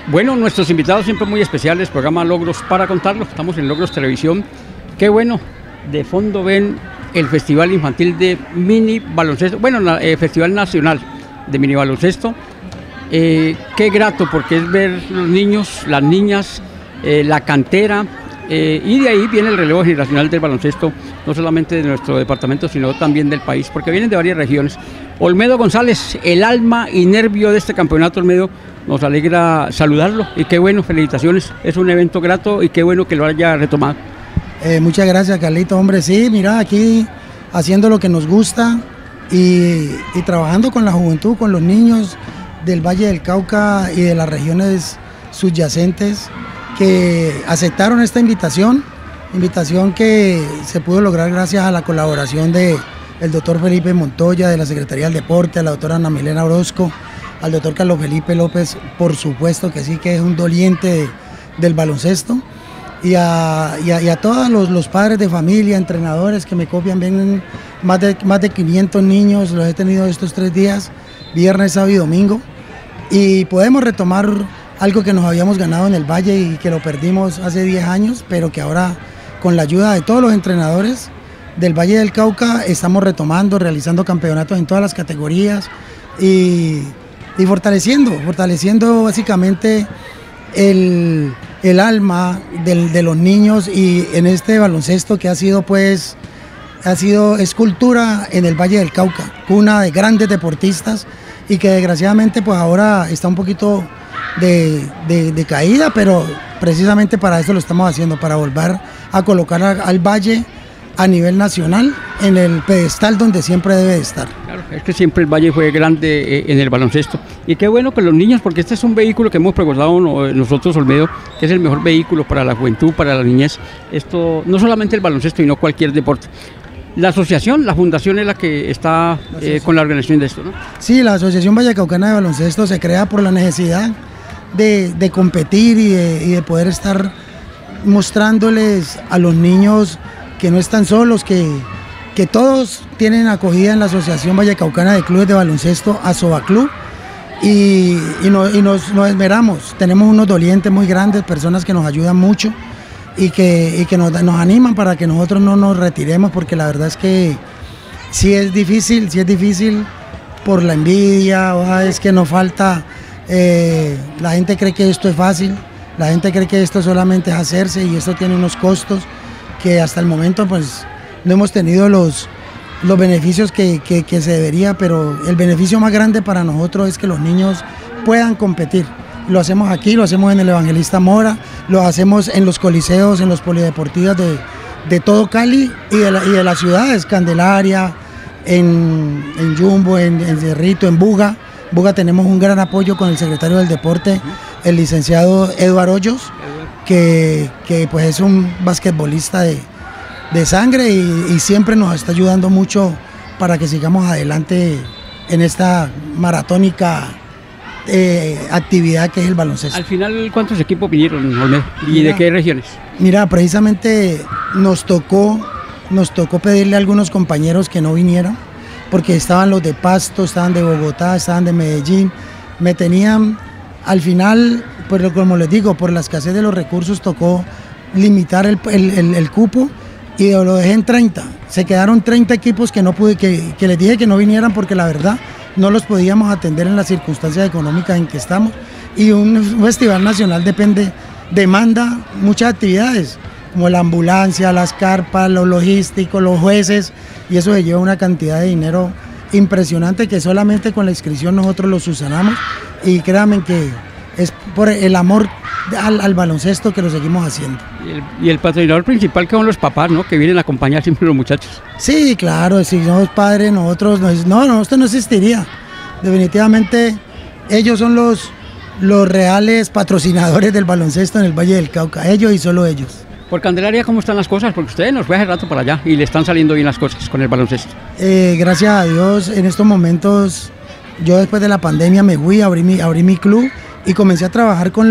Bueno, nuestros invitados siempre muy especiales, programa Logros para contarlo, estamos en Logros Televisión. Qué bueno, de fondo ven el Festival Infantil de Mini Baloncesto, bueno, Festival Nacional de Mini Baloncesto. Qué grato, porque es ver los niños, las niñas, la cantera, y de ahí viene el relevo generacional del baloncesto, no solamente de nuestro departamento, sino también del país, porque vienen de varias regiones. Olmedo González, el alma y nervio de este campeonato. Olmedo, nos alegra saludarlo y qué bueno, felicitaciones, es un evento grato y qué bueno que lo haya retomado. Muchas gracias, Carlito. Hombre, sí, mira, aquí haciendo lo que nos gusta y trabajando con la juventud, con los niños del Valle del Cauca y de las regiones subyacentes que aceptaron esta invitación que se pudo lograr gracias a la colaboración del doctor Felipe Montoya, de la Secretaría del Deporte, a la doctora Ana Milena Orozco, al doctor Carlos Felipe López, por supuesto que sí, que es un doliente del baloncesto, y a todos los padres de familia, entrenadores que me copian. Ven más de 500 niños, los he tenido estos 3 días, viernes, sábado y domingo, y podemos retomar algo que nos habíamos ganado en el Valle y que lo perdimos hace 10 años, pero que ahora con la ayuda de todos los entrenadores del Valle del Cauca estamos retomando, realizando campeonatos en todas las categorías y fortaleciendo básicamente el alma de los niños, y en este baloncesto que ha sido escultura en el Valle del Cauca, cuna de grandes deportistas, y que desgraciadamente pues ahora está un poquito de caída, pero precisamente para eso lo estamos haciendo, para volver a colocar al Valle a nivel nacional en el pedestal donde siempre debe de estar. Claro, es que siempre el Valle fue grande en el baloncesto, y qué bueno que los niños, porque este es un vehículo que hemos preguntado nosotros, Olmedo, que es el mejor vehículo para la juventud, para la niñez, esto no solamente el baloncesto, sino cualquier deporte. La asociación, la fundación es la que está con la organización de esto, ¿no? Sí, la Asociación Vallecaucana de Baloncesto se crea por la necesidad de competir y de poder estar mostrándoles a los niños que no están solos, que todos tienen acogida en la Asociación Vallecaucana de Clubes de Baloncesto, ASOBACLUB, y nos esmeramos. Tenemos unos dolientes muy grandes, personas que nos ayudan mucho y que nos animan para que nosotros no nos retiremos, porque la verdad es que sí es difícil por la envidia, es que nos falta, la gente cree que esto es fácil, la gente cree que esto solamente es hacerse, y esto tiene unos costos que hasta el momento pues no hemos tenido los beneficios que se debería, pero el beneficio más grande para nosotros es que los niños puedan competir. Lo hacemos aquí, lo hacemos en el Evangelista Mora, lo hacemos en los coliseos, en los polideportivos de todo Cali y de las ciudades, Candelaria, en Jumbo, en Cerrito, en Buga. Buga tenemos un gran apoyo con el secretario del Deporte, el licenciado Eduardo Hoyos, que pues es un basquetbolista de sangre y siempre nos está ayudando mucho para que sigamos adelante en esta maratónica actividad que es el baloncesto. Al final, ¿cuántos equipos vinieron, Olmedo? ¿Y de qué regiones? Mira, precisamente nos tocó pedirle a algunos compañeros que no vinieran, porque estaban los de Pasto, estaban de Bogotá, estaban de Medellín, me tenían, al final, pues como les digo, por la escasez de los recursos tocó limitar el cupo, y lo dejé en 30. Se quedaron 30 equipos que no pude, que les dije que no vinieran porque la verdad no los podíamos atender en las circunstancias económicas en que estamos, y un festival nacional demanda muchas actividades, como la ambulancia, las carpas, los logísticos, los jueces, y eso se lleva una cantidad de dinero impresionante que solamente con la inscripción nosotros lo subsanamos, y créanme que es por el amor al baloncesto que lo seguimos haciendo. Y el patrocinador principal, que son los papás, ¿no? Que vienen a acompañar siempre a los muchachos. Sí, claro, si somos padres, nosotros, no, esto no existiría. Definitivamente ellos son los reales patrocinadores del baloncesto en el Valle del Cauca, ellos y solo ellos. Por Candelaria, ¿cómo están las cosas? Porque ustedes nos fue hace rato para allá y le están saliendo bien las cosas con el baloncesto. Gracias a Dios, en estos momentos, yo después de la pandemia me fui, abrí mi club y comencé a trabajar con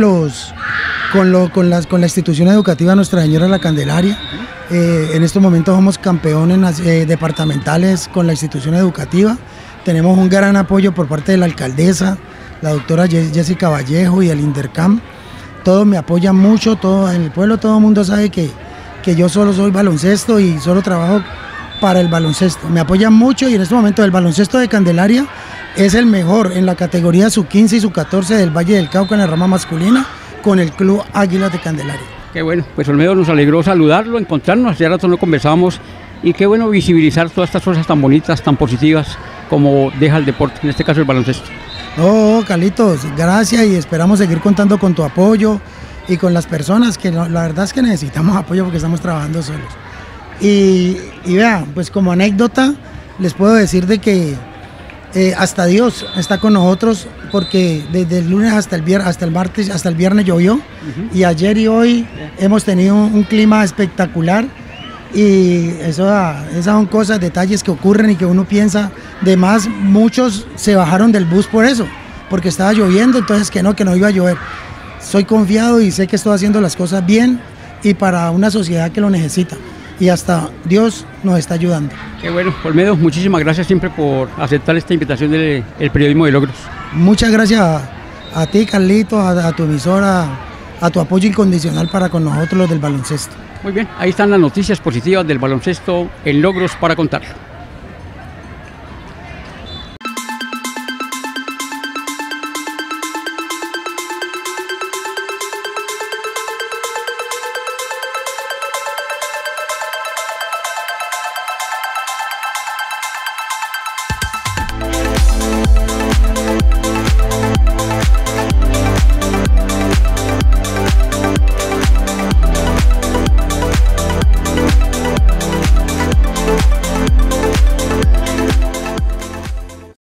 la institución educativa Nuestra Señora de la Candelaria. En estos momentos somos campeones departamentales con la institución educativa. Tenemos un gran apoyo por parte de la alcaldesa, la doctora Jessica Vallejo y el Intercam. Todos me apoyan mucho, todo en el pueblo todo el mundo sabe que yo solo soy baloncesto y solo trabajo para el baloncesto. Me apoyan mucho y en este momento el baloncesto de Candelaria es el mejor en la categoría sub-15 y sub-14 del Valle del Cauca en la rama masculina con el Club Águilas de Candelaria. Qué bueno, pues Olmedo, nos alegró saludarlo, encontrarnos, hace rato no conversábamos y qué bueno visibilizar todas estas cosas tan bonitas, tan positivas como deja el deporte, en este caso el baloncesto. No, Carlitos, gracias y esperamos seguir contando con tu apoyo y con las personas que la verdad es que necesitamos apoyo porque estamos trabajando solos. Y vean, pues como anécdota les puedo decir de que hasta Dios está con nosotros porque desde el lunes hasta el martes, hasta el viernes llovió y ayer y hoy hemos tenido un clima espectacular y esas son cosas, detalles que ocurren y que uno piensa. Además, muchos se bajaron del bus por eso, porque estaba lloviendo, entonces que no iba a llover. Soy confiado y sé que estoy haciendo las cosas bien y para una sociedad que lo necesita. Y hasta Dios nos está ayudando. Qué bueno, Olmedo, muchísimas gracias siempre por aceptar esta invitación del periodismo de logros. Muchas gracias a ti, Carlitos, a tu emisora, a tu apoyo incondicional para con nosotros los del baloncesto. Muy bien, ahí están las noticias positivas del baloncesto en Logros para Contarlo.